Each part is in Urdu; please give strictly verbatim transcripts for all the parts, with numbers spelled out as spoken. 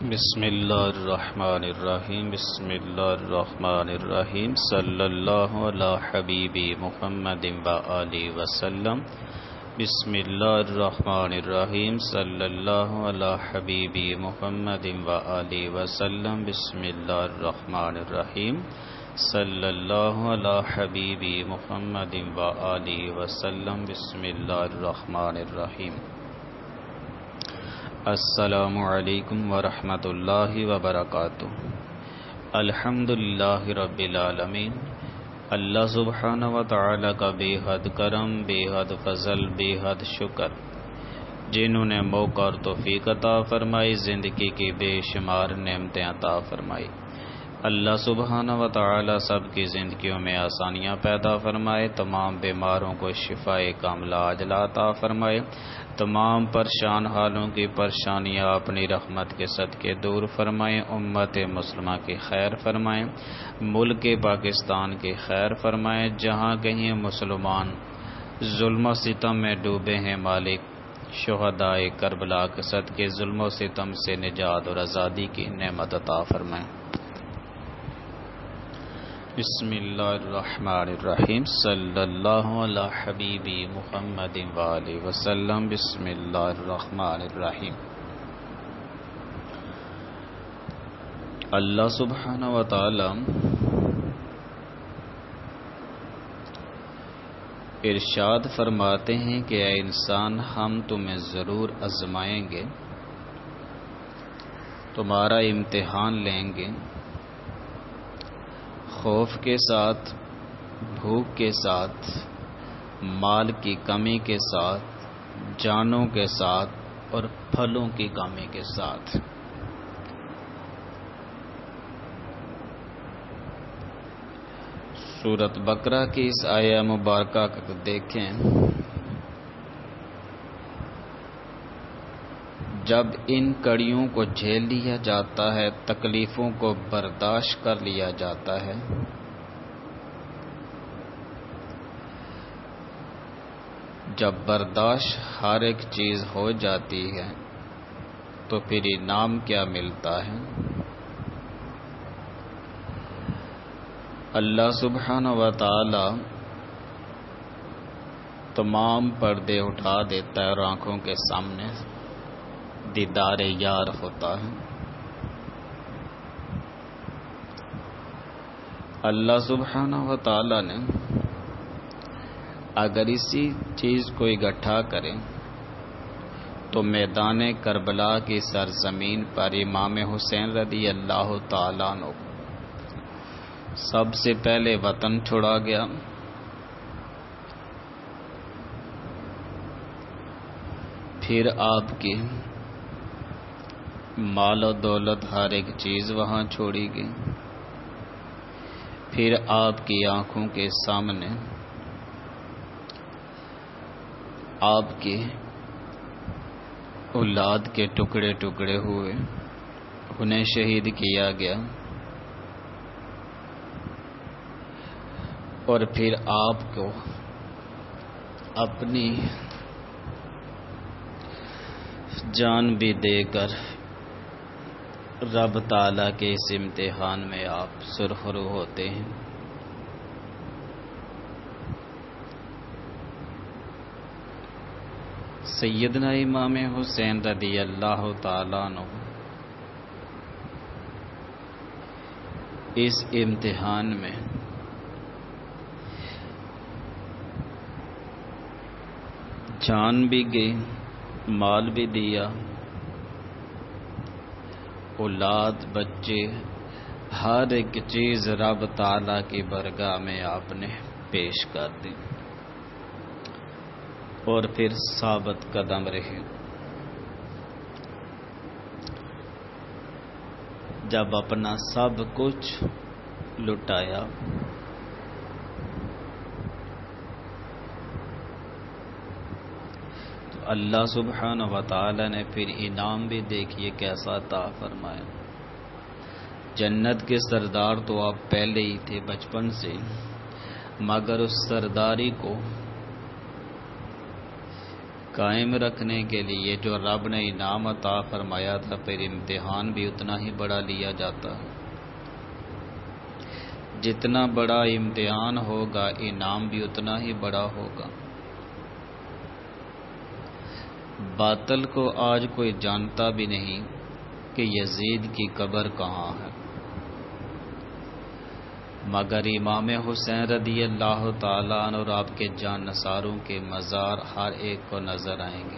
بسم اللہ الرحمن الرحیم بسم اللہ الرحمن الرحیم صلی اللہ علی حبیبی محمد و آلہ وسلم بسم اللہ الرحمن الرحیم صلی اللہ علی حبیبی محمد و آلہ وسلم بسم اللہ الرحمن الرحیم صلی اللہ علی حبیبی محمد و آلہ وسلم بسم اللہ الرحمن الرحیم۔ السلام علیکم ورحمۃ اللہ وبرکاتہ۔ الحمدللہ رب العالمین۔ اللہ سبحانہ و تعالی کا بے حد کرم، بے حد فضل، بے حد شکر، جنہوں نے موقع اور توفیق عطا فرمائی، زندگی کی بے شمار نعمتیں عطا فرمائی۔ اللہ سبحانہ و تعالی سب کی زندگیوں میں آسانیاں پیدا فرمائے، تمام بیماروں کو شفاء کاملہ عاجلہ عطا فرمائے، تمام پریشان حالوں کی پریشانیاں اپنی رحمت کے صدقے دور فرمائیں، امت مسلمہ کی خیر فرمائیں، ملک پاکستان کی خیر فرمائیں، جہاں کہیں مسلمان ظلم و ستم میں ڈوبے ہیں، مالک شہدائے کربلا کے صدقے ظلم و ستم سے نجات اور آزادی کی نعمت عطا فرمائیں۔ بسم اللہ الرحمن الرحیم صلی اللہ علی حبیبی محمد و آلہ وسلم بسم اللہ الرحمن الرحیم۔ اللہ سبحانہ و تعالی ارشاد فرماتے ہیں کہ اے انسان، ہم تمہیں ضرور آزمائیں گے، تمہارا امتحان لیں گے، خوف کے ساتھ، بھوک کے ساتھ، مال کی کمی کے ساتھ، جانوں کے ساتھ اور پھلوں کی کمی کے ساتھ۔ سورۃ بقرہ کی اس آیہ مبارکہ کو دیکھیں، جب ان کڑیوں کو جھیل لیا جاتا ہے، تکلیفوں کو برداشت کر لیا جاتا ہے، جب برداشت ہر ایک چیز ہو جاتی ہے تو پھر انعام کیا ملتا ہے؟ اللہ سبحانہ و تعالی تمام پردے اٹھا دیتا ہے اور آنکھوں کے سامنے دیدار یار ہوتا ہے۔ اللہ سبحانہ و تعالی نے اگر اسی چیز کو اکٹھا کرے تو میدان کربلا کی سرزمین پر امام حسین رضی اللہ تعالیٰ عنہ سب سے پہلے وطن چھوڑا گیا، پھر آپ کی مال و دولت ہر ایک چیز وہاں چھوڑی گئی، پھر آپ کی آنکھوں کے سامنے آپ کے اولاد کے ٹکڑے ٹکڑے ہوئے، انہیں شہید کیا گیا، اور پھر آپ کو اپنی جان بھی دے کر رب تعالیٰ کے اس امتحان میں آپ سرخرو ہوتے ہیں۔ سیدنا امام حسین رضی اللہ تعالیٰ عنہ اس امتحان میں جان بھی گئی، مال بھی دیا، اولاد، بچے، ہر ایک چیز رب تعالیٰ کی بارگاہ میں آپ نے پیش کر دی، اور پھر ثابت قدم رہے۔ جب اپنا سب کچھ لٹایا تو اللہ سبحانہ و تعالی نے پھر انعام بھی دیکھیے کیسا عطا فرمایا۔ جنت کے سردار تو آپ پہلے ہی تھے بچپن سے، مگر اس سرداری کو قائم رکھنے کے لیے جو رب نے انعام عطا فرمایا تھا پھر امتحان بھی اتنا ہی بڑا لیا جاتا ہے۔ جتنا بڑا امتحان ہوگا انعام بھی اتنا ہی بڑا ہوگا۔ باطل کو آج کوئی جانتا بھی نہیں کہ یزید کی قبر کہاں ہے، مگر امام حسین رضی اللہ تعالیٰ عنہ اور آپ کے جان نثاروں کے مزار ہر ایک کو نظر آئیں گے۔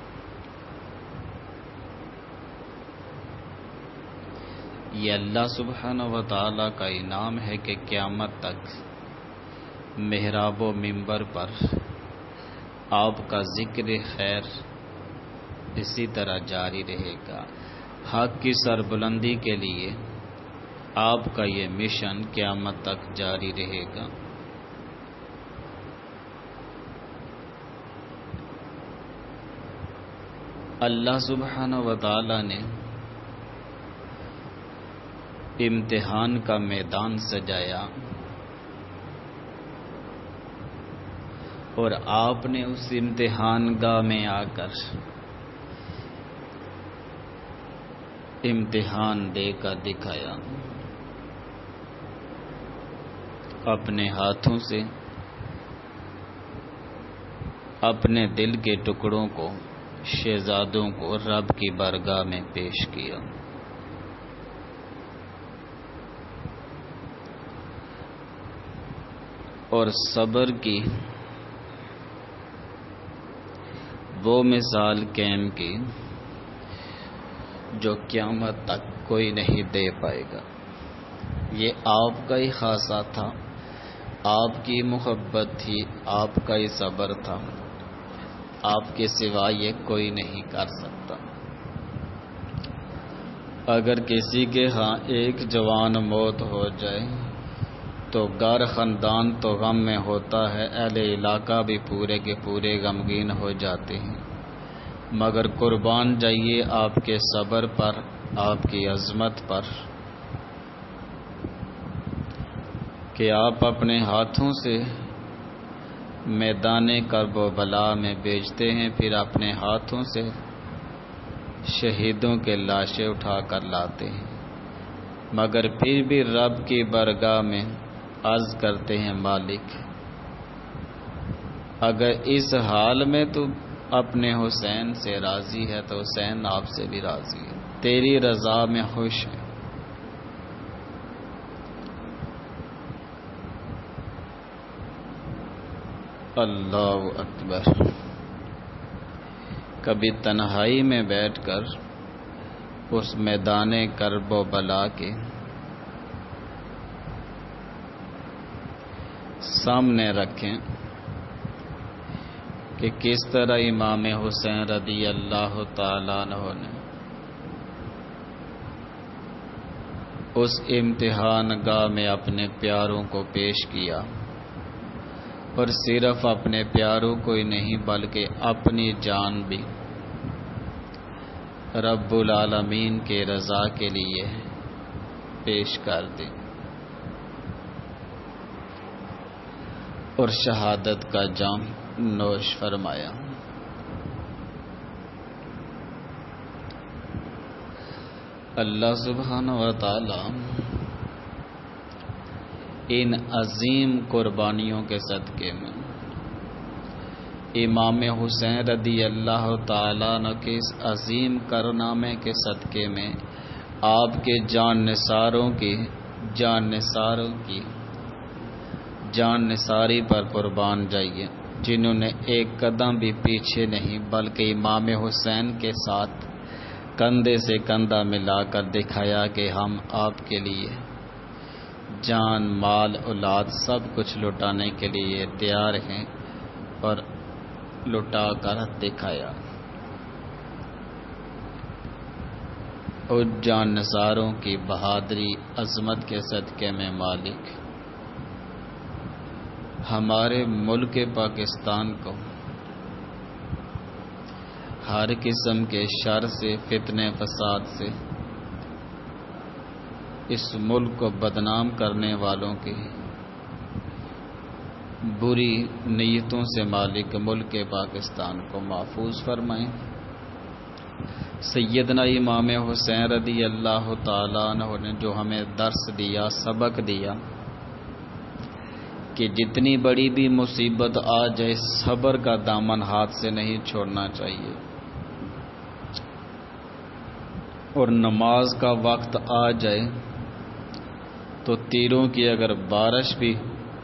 یہ اللہ سبحانہ و تعالیٰ کا انعام ہے کہ قیامت تک محراب و منبر پر آپ کا ذکر خیر اسی طرح جاری رہے گا۔ حق کی سربلندی کے لیے آپ کا یہ مشن قیامت تک جاری رہے گا۔ اللہ سبحانہ و تعالی نے امتحان کا میدان سجایا اور آپ نے اس امتحان گاہ میں آ کر امتحان دے کر دکھایا۔ اپنے ہاتھوں سے اپنے دل کے ٹکڑوں کو شہزادوں کو رب کی بارگاہ میں پیش کیا۔ اور صبر کی وہ مثال قائم کی جو قیامت تک کوئی نہیں دے پائے گا۔ یہ آپ کا ہی خاصہ تھا، آپ کی محبت تھی، آپ کا ہی صبر تھا، آپ کے سوا یہ کوئی نہیں کر سکتا۔ اگر کسی کے ہاں ایک جوان موت ہو جائے تو گھر خاندان تو غم میں ہوتا ہے، اہل علاقہ بھی پورے کے پورے غمگین ہو جاتے ہیں، مگر قربان جائیے آپ کے صبر پر، آپ کی عظمت پر کہ آپ اپنے ہاتھوں سے میدان کرب و بلا میں بیچتے ہیں، پھر اپنے ہاتھوں سے شہیدوں کے لاشیں اٹھا کر لاتے ہیں، مگر پھر بھی رب کی بارگاہ میں عرض کرتے ہیں مالک اگر اس حال میں تو اپنے حسین سے راضی ہے تو حسین آپ سے بھی راضی ہے، تیری رضا میں خوش ہے۔ اللہ اکبر۔ کبھی تنہائی میں بیٹھ کر اس میدان کرب و بلا کے سامنے رکھیں کہ کس طرح امام حسین رضی اللہ تعالیٰ عنہ نے اس امتحان گاہ میں اپنے پیاروں کو پیش کیا، اور صرف اپنے پیاروں کو ہی نہیں بلکہ اپنی جان بھی رب العالمین کے رضا کے لیے پیش کر دی اور شہادت کا جام نوش فرمایا۔ اللہ سبحانہ و تعالی ان عظیم قربانیوں کے صدقے میں امام حسین رضی اللہ تعالیٰ عنہ کے اس عظیم کارنامے کے صدقے میں آپ کے جان نثاروں کی جان نثاروں کی جان نثاری پر قربان جائیے، جنہوں نے ایک قدم بھی پیچھے نہیں بلکہ امام حسین کے ساتھ کندھے سے کندھا ملا کر دکھایا کہ ہم آپ کے لیے جان مال اولاد سب کچھ لٹانے کے لیے تیار ہیں، اور لٹا کر دکھایا۔ اور جان نثاروں کی بہادری عظمت کے صدقے میں مالک ہمارے ملک پاکستان کو ہر قسم کے شر سے، فتنے فساد سے، اس ملک کو بدنام کرنے والوں کی بری نیتوں سے مالک ملک پاکستان کو محفوظ فرمائیں۔ سیدنا امام حسین رضی اللہ تعالیٰ عنہ نے جو ہمیں درس دیا، سبق دیا کہ جتنی بڑی بھی مصیبت آ جائے صبر کا دامن ہاتھ سے نہیں چھوڑنا چاہیے، اور نماز کا وقت آ جائے تو تیروں کی اگر بارش بھی،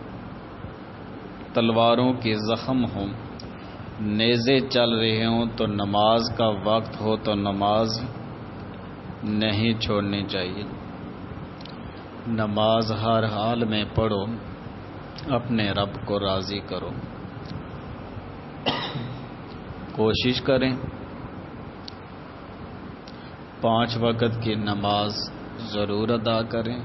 تلواروں کے زخم ہوں، نیزے چل رہے ہوں، تو نماز کا وقت ہو تو نماز نہیں چھوڑنی چاہیے۔ نماز ہر حال میں پڑھو، اپنے رب کو راضی کرو۔ کوشش کریں پانچ وقت کی نماز ضرور ادا کریں،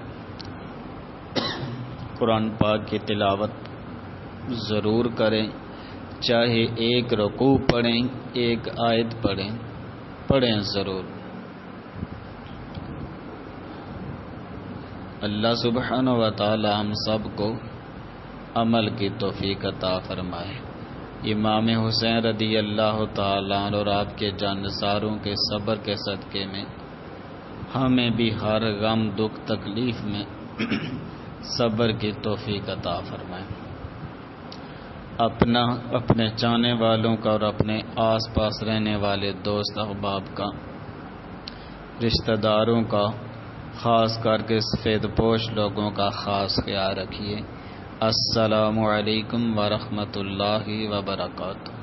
قرآن پاک کی تلاوت ضرور کریں، چاہے ایک رکوع پڑھیں، ایک آیت پڑھیں پڑھیں ضرور۔ اللہ سبحانہ و تعالی ہم سب کو عمل کی توفیق عطا فرمائے۔ امام حسین رضی اللہ تعالیٰ عنہ اور آپ کے جانثاروں کے صبر کے صدقے میں ہمیں بھی ہر غم دکھ تکلیف میں صبر کی توفیق عطا فرمائے۔ اپنا، اپنے چاہنے والوں کا اور اپنے آس پاس رہنے والے دوست احباب کا، رشتہ داروں کا، خاص کر کے سفید پوش لوگوں کا خاص خیال رکھیے۔ السلام علیکم ورحمۃ اللہ وبرکاتہ۔